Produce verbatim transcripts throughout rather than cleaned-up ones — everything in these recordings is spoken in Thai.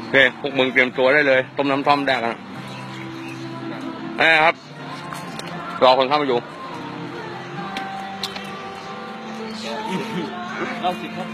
เคพวกมึงเตรียมตัวได้เลยต้มน้ำท่อมแดกกันนะครับรอคนเข้ามาอยู่เราสิครับ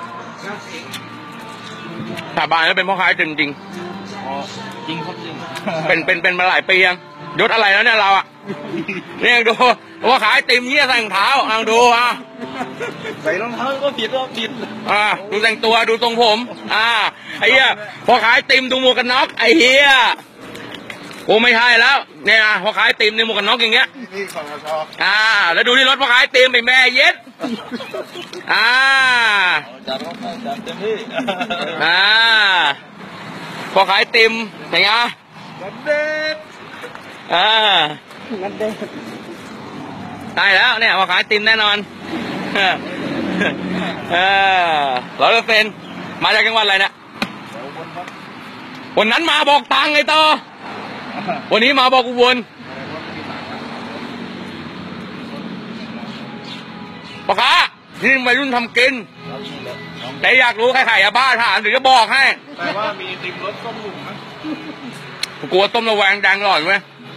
สาบานแล้วเป็นพ่อค้าจริงจริงจริงครับจริงเป็นเป็นเป็นมาหลายปียังยศอะไรแล้วเนี่ยเราอ่ะเนี่ยดูพ่อค้าติมเงี้ยใส่รองเท้าลองดูอ่ะใส่รองเท้าก็ผิดก็ผิดอ่าดูแต่งตัวดูทรงผมอ่าไอ้เหี้ยพ่อค้าติมดูหมวกกันน็อกไอ้เหี้ยกูไม่ใช่แล้วเนี่ยพ่อค้าติมในหมวกกันน็อกอย่างเงี้ยนี่ของชออ่าแล้วดูที่รถพ่อค้าติมไปแม่เย็ดอ่าจัดจัดเต็มที่อ่าพ่อค้าติมไงอ่ะนัดเด็ดอ่านัดเด็ดได้แล้วเนี่ยพ่อค้าติมแน่นอนเออร้อยเปอร์เซ็นต์มาจากจังหวัดอะไรเนี่ยวันนั้นมาบอกตังไงต่อวันนี้มาบอกอุบลพ่อค้านี่วัยรุ่นทำกินแต่อยากรู้ใครขายยาบ้าถามหรือจะบอกให้แต่ว่ามีติมรสต้มหลุมนะกลัวต้มระแวงแดงหลอดไหม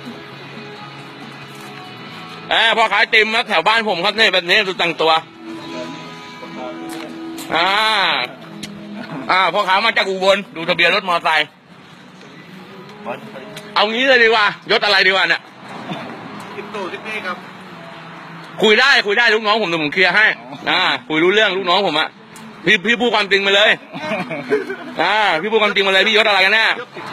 เออพ่อขายติมนะแถวบ้านผมครับนี่แบบนี้ดูแต่งตัวอ่าอ่าพ่อค้ามาจากอุบลดูทะเบียนรถมอเตอร์ไซค์เอางี้เลยดีกว่ายศอะไรดีกว่าเนี่ยติมโตติมนี่ครับคุยได้คุยได้ลูกน้องผมเดี๋ยวผมเคลียร์ให้อ่าคุยรู้เรื่องลูกน้องผมอะพี่พี่พูดความจริงมาเลยอ่าพี่พูดความจริงมาเลยพี่ยศอะไรกันแน่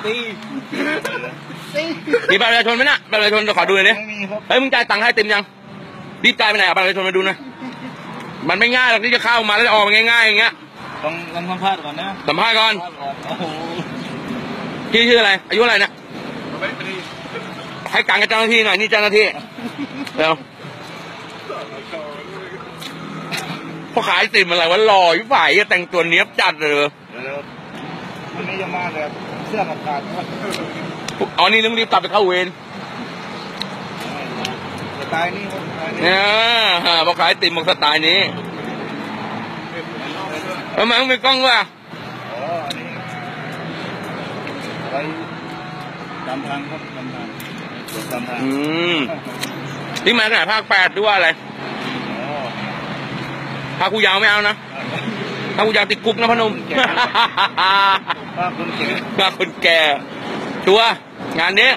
มีบัตรประชาชนไหมนะบัตรประชาชนจะขอดูหน่อยดิเฮ้ยมึงจ่ายตังค์ให้เต็มยังรีบจ่ายไปไหนบัตรประชาชนมาดูหน่อยมันไม่ง่ายหรอกที่จะเข้ามาแล้วจะออกง่ายๆอย่างเงี้ยต้องต้องสัมภาษณ์ก่อนนะสัมภาษณ์ก่อนพี่ชื่ออะไรอายุอะไรเนี่ยให้การกับเจ้าหน้าที่หน่อยนี่เจ้าหน้าที่เดี๋ยวพอขายติ่มอะไรวะหล่ออยู่ฝ่ายแต่งตัวเนี้ยบจัดเลยมันไม่ยอมมาเลยเสื้อกับขาดอ๋อนี่ต้องรีบกลับไปเข้าเวรสไตล์นี้เนี่ยพอขายติ่มบอกสไตล์นี้ทำไมต้องมีกล้องวะอ๋อนี่อะไรจำทางครับจำทางจำทางอืมนี่มาขนาดภาคแปดด้วยอะไรภาคกูยาวไม่เอานะภาคกูยาวติดคุกนะพนมภาคคนแก่ภาคคนแก่ชัวงานนี้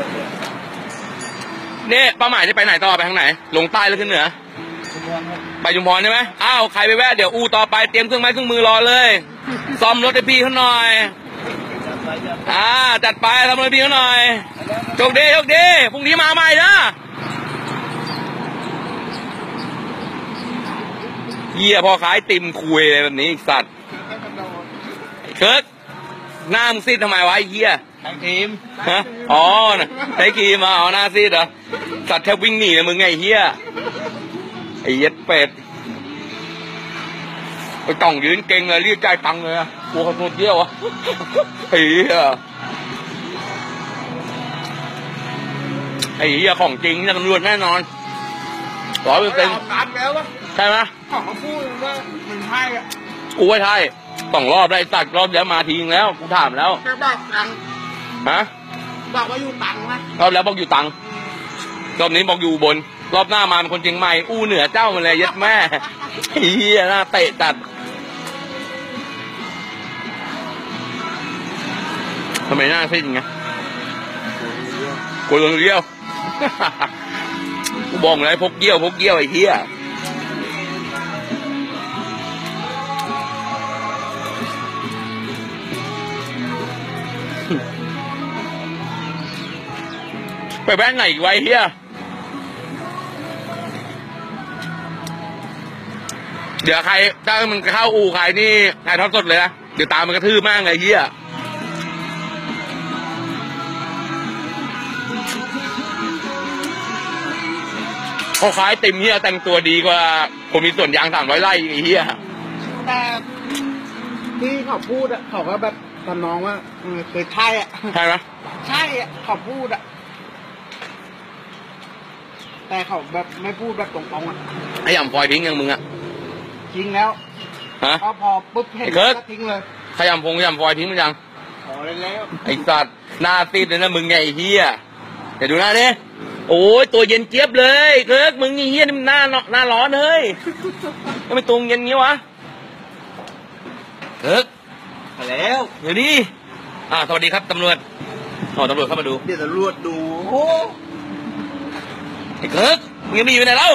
นี่เป้าหมายจะไปไหนต่อไปทางไหนลงใต้หรือขึ้นเหนือไปชุมพรใช่ไหมอ้าวใครไปแวะเดี๋ยวอูต่อไปเตรียมเครื่องไม้เครื่องมือรอเลยซ่อมรถให้พี่เขาหน่อยอ่าจัดไปทำรถพี่เขาหน่อยโชคดีโชคดีพรุ่งนี้มาใหม่นะเหี้ยพอขายติ่มคุยอะไรแบบนี้อีกสัตว์เคิร์กหน้ามึงซีดทำไมวะไอ้เหี้ยใช้ครีมฮะอ๋อใช้ครีมมาเอาหน้าซีดเหรอสัตว์แทบวิ่งหนีนะมึงไงเหี้ยไอ้เย็ดเป็ดไอ้ต่องยืนเก่งเลยเรียกใจตังเลยอะกลัวเขาโดนเยี่ยวอะไอ้เหี้ยไอ้เหี้ยของจริงนี่ตำรวจแน่นอนร้อยเปอร์เซ็นต์ใช่ไหมเขาพูดว่ามันใช่อ่ะกูไม่ใช่สองรอบได้ตัดรอบแล้วมาทีนึงแล้วกูถามแล้วจะบอกตังฮะบอกว่าอยู่ตังนะรอบแล้วบอกอยู่ตังรอบนี้บอกอยู่บนรอบหน้ามาเป็นคนเชียงใหม่อู้เหนือเจ้ามาเลยยัดแม่เฮียหน้าเตะจัดทำไมหน้าซีดไงกูโดนเยี่ยวกูบอกเลยพกเยี่ยวพกเยี่ยวไอ้เฮียไปแบงค์ไหนอีกไว้เฮียเดี๋ยวใครถ้ามันเข้าอู่ใครนี่ถ่ายทอดสดเลยนะเดี๋ยวตามมันกระทืบมากเลยเฮียเขาขายติมเฮียแต่งตัวดีกว่าผมมีส่วนยางสามร้อยไร่ไอ้เฮียแต่ที่เขาพูดอะเขาก็แบบทำนองว่าเคยใช่อะใช่ไหมใช่อะเขาพูดอะแต่เขาแบบไม่พูดแบบตรงๆอ่ะไอ้ยำปล่อยทิ้งยังมึงอ่ะทิ้งแล้วฮะพอพอปุ๊บเห็นก็ทิ้งเลยขยำพงขยำปล่อยทิ้งมันยังอ๋อแล้วไอ้สัตว์หน้าซีดเลยนะมึงไงไอ้เฮียเดี๋ยวดูหน้าดิโอ้ยตัวเย็นเจี๊ยบเลยเกิร์กมึงไอ้เฮียนี่มันหน้าหน้าร้อนเฮ้ยทำไมตัวเย็นงี้วะเกิร์กมาแล้วเดี๋ยวดิอ่าสวัสดีครับตำรวจอ๋อตำรวจเข้ามาดูเดี๋ยวตำรวจดูโอ้ไอ้เกิร์กมึงยังมีอยู่ไหนเล่า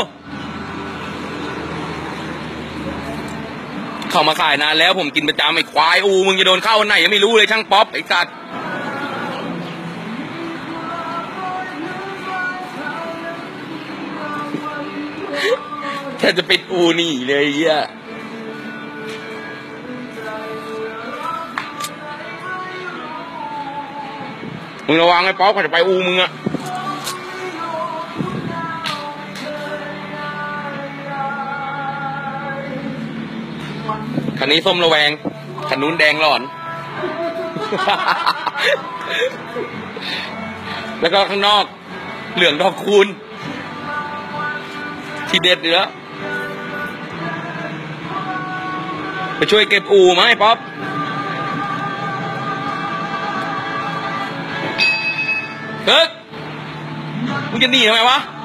เข้ามาขายนานแล้วผมกินประจำไอ้ควายอูมึงจะโดนเข้าวันไหนยังไม่รู้เลยช่างป๊อปไอ้สัตว์แค่จะปิดอูหนี่เลยเฮียมึงระวังไอ้ป๊อปเขาจะไปอูมึงอะคันนี้ส้มระแวงคันนู้นแดงหลอน แล้วก็ข้างนอกเหลืองดอกคูณทีเด็ดเนื้อไปช่วยเก็บอูไหมป๊อปเฮ้ยมึงจะหนีทำไมวะ